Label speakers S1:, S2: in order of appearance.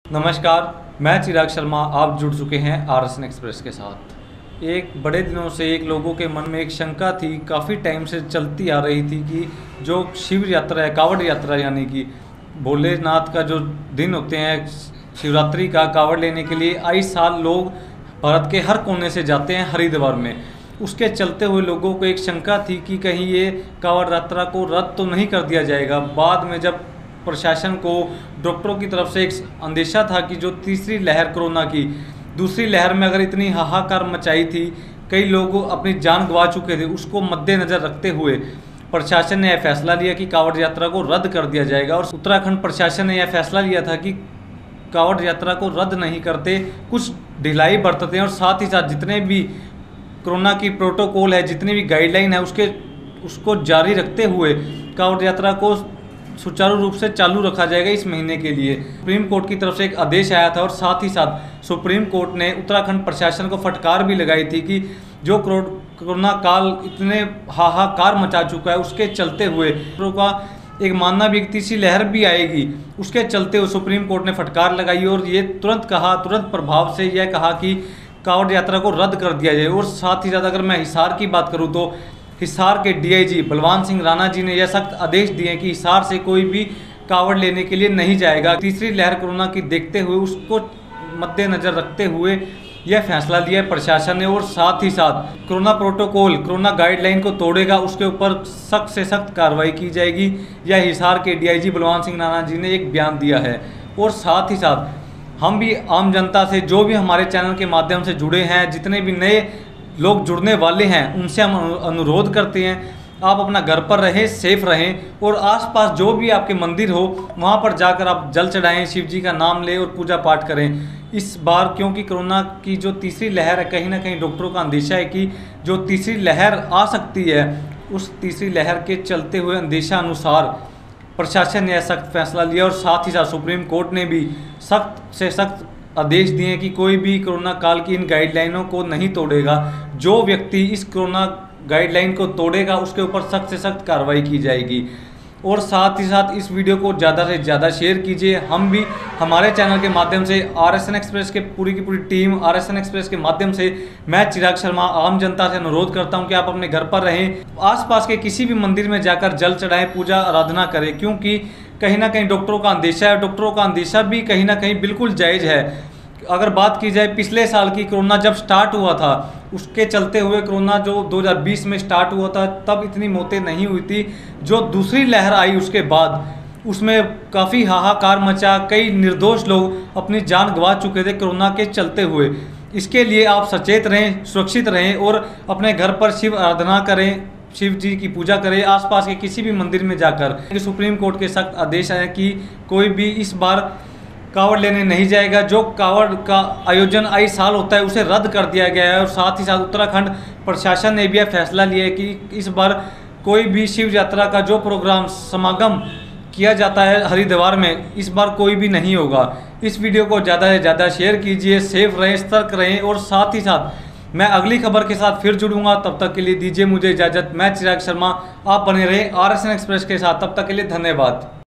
S1: नमस्कार, मैं चिराग शर्मा। आप जुड़ चुके हैं RSN एक्सप्रेस के साथ। एक बड़े दिनों से एक लोगों के मन में एक शंका थी, काफ़ी टाइम से चलती आ रही थी कि जो शिव यात्रा है, कावड़ यात्रा यानी कि भोलेनाथ का जो दिन होते हैं शिवरात्रि का, कावड़ लेने के लिए आए साल लोग भारत के हर कोने से जाते हैं हरिद्वार में। उसके चलते हुए लोगों को एक शंका थी कि कहीं ये कावड़ यात्रा को रद्द तो नहीं कर दिया जाएगा। बाद में जब प्रशासन को डॉक्टरों की तरफ से एक अंदेशा था कि जो तीसरी लहर कोरोना की, दूसरी लहर में अगर इतनी हाहाकार मचाई थी, कई लोग अपनी जान गंवा चुके थे, उसको मद्देनज़र रखते हुए प्रशासन ने यह फैसला लिया कि कावड़ यात्रा को रद्द कर दिया जाएगा। और उत्तराखंड प्रशासन ने यह फैसला लिया था कि कावड़ यात्रा को रद्द नहीं करते, कुछ ढिलाई बरतते हैं और साथ ही साथ जितने भी कोरोना की प्रोटोकॉल है, जितनी भी गाइडलाइन है, उसको जारी रखते हुए कावड़ यात्रा को सुचारू रूप से चालू रखा जाएगा इस महीने के लिए। सुप्रीम कोर्ट की तरफ से एक आदेश आया था और साथ ही साथ सुप्रीम कोर्ट ने उत्तराखंड प्रशासन को फटकार भी लगाई थी कि जो कोरोना काल इतने हाहाकार मचा चुका है, उसके चलते हुए का एक मानना भी एक तीसरी लहर भी आएगी, उसके चलते हुए सुप्रीम कोर्ट ने फटकार लगाई और ये तुरंत प्रभाव से यह कहा कि कावड़ यात्रा को रद्द कर दिया जाए। और साथ ही साथ अगर मैं हिसार की बात करूँ तो हिसार के DIG बलवान सिंह राणा जी ने यह सख्त आदेश दिए कि हिसार से कोई भी कावड़ लेने के लिए नहीं जाएगा। तीसरी लहर कोरोना की देखते हुए उसको मद्देनज़र रखते हुए यह फैसला लिया है प्रशासन ने। और साथ ही साथ कोरोना प्रोटोकॉल, कोरोना गाइडलाइन को तोड़ेगा उसके ऊपर सख्त से सख्त कार्रवाई की जाएगी। यह हिसार के DIG बलवान सिंह राणा जी ने एक बयान दिया है। और साथ ही साथ हम भी आम जनता से, जो भी हमारे चैनल के माध्यम से जुड़े हैं, जितने भी नए लोग जुड़ने वाले हैं, उनसे हम अनुरोध करते हैं आप अपना घर पर रहें, सेफ रहें और आसपास जो भी आपके मंदिर हो वहाँ पर जाकर आप जल चढ़ाएं, शिव जी का नाम लें और पूजा पाठ करें। इस बार क्योंकि कोरोना की जो तीसरी लहर है, कहीं ना कहीं डॉक्टरों का अंदेशा है कि जो तीसरी लहर आ सकती है, उस तीसरी लहर के चलते हुए अंदेशा अनुसार प्रशासन ने यह सख्त फैसला लिया। और साथ ही साथ सुप्रीम कोर्ट ने भी सख्त से सख्त आदेश दिए कि कोई भी कोरोना काल की इन गाइडलाइनों को नहीं तोड़ेगा। जो व्यक्ति इस कोरोना गाइडलाइन को तोड़ेगा उसके ऊपर सख्त से सख्त कार्रवाई की जाएगी। और साथ ही साथ इस वीडियो को ज़्यादा से ज़्यादा शेयर कीजिए। हम भी हमारे चैनल के माध्यम से RSN एक्सप्रेस के पूरी की पूरी टीम, RSN एक्सप्रेस के माध्यम से मैं चिराग शर्मा आम जनता से अनुरोध करता हूं कि आप अपने घर पर रहें, आसपास के किसी भी मंदिर में जाकर जल चढ़ाएं, पूजा आराधना करें, क्योंकि कहीं ना कहीं डॉक्टरों का अंदेशा है। डॉक्टरों का अंदेशा भी कहीं ना कहीं बिल्कुल जायज़ है। अगर बात की जाए पिछले साल की, कोरोना जब स्टार्ट हुआ था, उसके चलते हुए कोरोना जो 2020 में स्टार्ट हुआ था, तब इतनी मौतें नहीं हुई थी। जो दूसरी लहर आई उसके बाद उसमें काफ़ी हाहाकार मचा, कई निर्दोष लोग अपनी जान गंवा चुके थे कोरोना के चलते हुए। इसके लिए आप सचेत रहें, सुरक्षित रहें और अपने घर पर शिव आराधना करें, शिव जी की पूजा करें आसपास के किसी भी मंदिर में जाकर। सुप्रीम कोर्ट के सख्त आदेश आए कि कोई भी इस बार कावड़ लेने नहीं जाएगा। जो कावड़ का आयोजन आए साल होता है उसे रद्द कर दिया गया है। और साथ ही साथ उत्तराखंड प्रशासन ने भी यह फैसला लिया है कि इस बार कोई भी शिव यात्रा का जो प्रोग्राम समागम किया जाता है हरिद्वार में, इस बार कोई भी नहीं होगा। इस वीडियो को ज़्यादा से ज़्यादा शेयर कीजिए, सेफ रहें, सतर्क रहें। और साथ ही साथ मैं अगली खबर के साथ फिर जुड़ूंगा, तब तक के लिए दीजिए मुझे इजाज़त। मैं चिराग शर्मा, आप बने रहें RSN एक्सप्रेस के साथ। तब तक के लिए धन्यवाद।